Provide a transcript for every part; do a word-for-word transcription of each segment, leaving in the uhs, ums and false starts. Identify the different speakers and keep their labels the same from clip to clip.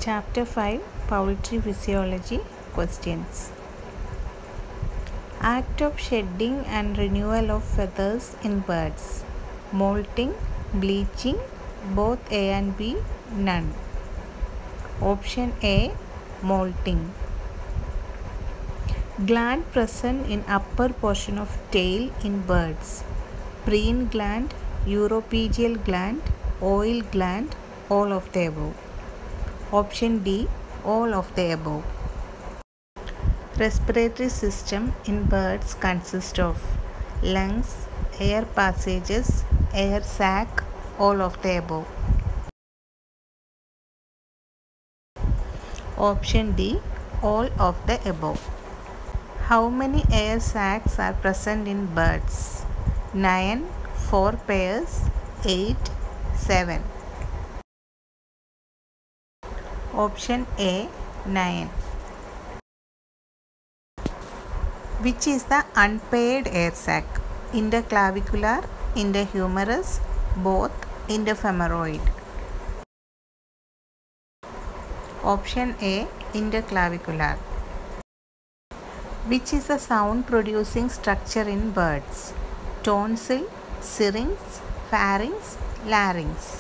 Speaker 1: Chapter five Poultry Physiology Questions. Act of shedding and renewal of feathers in birds. Molting, bleaching, both A and B, none. Option A, molting. Gland present in upper portion of tail in birds. Preen gland, uropygial gland, oil gland, all of the above. Option D, all of the above. Respiratory system in birds consists of lungs, air passages, air sac, all of the above. Option D, all of the above. How many air sacs are present in birds? nine, four pairs, eight, seven. Option A, nine. Which is the unpaired air sac? Interclavicular, interhumerus, both, interfemoral. Option A, interclavicular. Which is the sound producing structure in birds? Tonsil, syrinx, pharynx, larynx.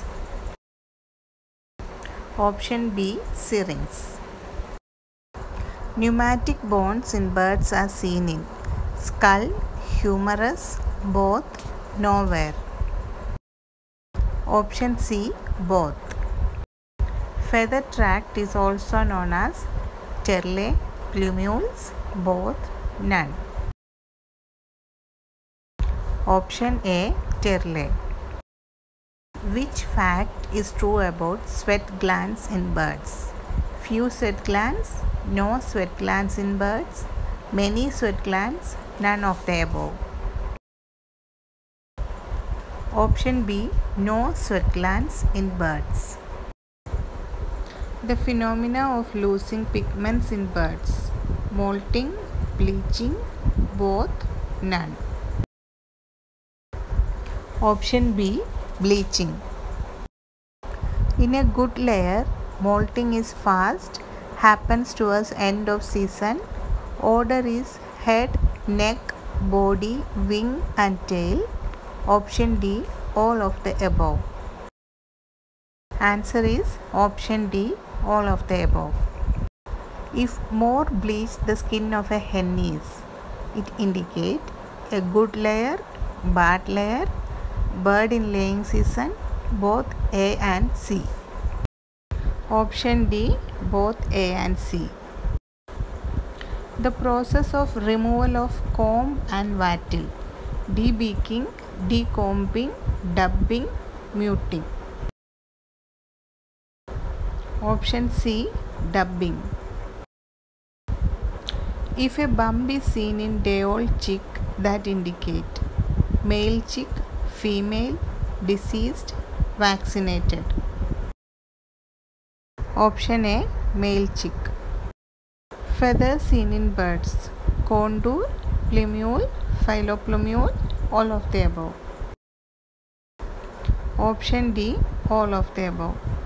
Speaker 1: Option B, syrinx. Pneumatic bones in birds are seen in skull, humerus, both, nowhere. Option C, both. Feather tract is also known as terle, plumules, both, none. Option A, terle. Which fact is true about sweat glands in birds? Few sweat glands, no sweat glands in birds, many sweat glands, none of the above. Option B, no sweat glands in birds. The phenomena of losing pigments in birds. Molting, bleaching, both, none. Option B, bleaching. In a good layer, molting is fast, happens towards end of season. Order is head, neck, body, wing and tail. Option D, all of the above. Answer is option D, all of the above. If more bleached the skin of a hen is, it indicate a good layer, bad layer, bird in laying season, both A and C. Option D, both A and C. The process of removal of comb and wattle. Debeaking, decombing, dubbing, muting. Option C, dubbing. If a bump is seen in day-old chick, that indicate male chick, female, deceased, vaccinated. Option A, male chick. Feathers seen in birds. Contour, plumule, philoplumule, all of the above. Option D, all of the above.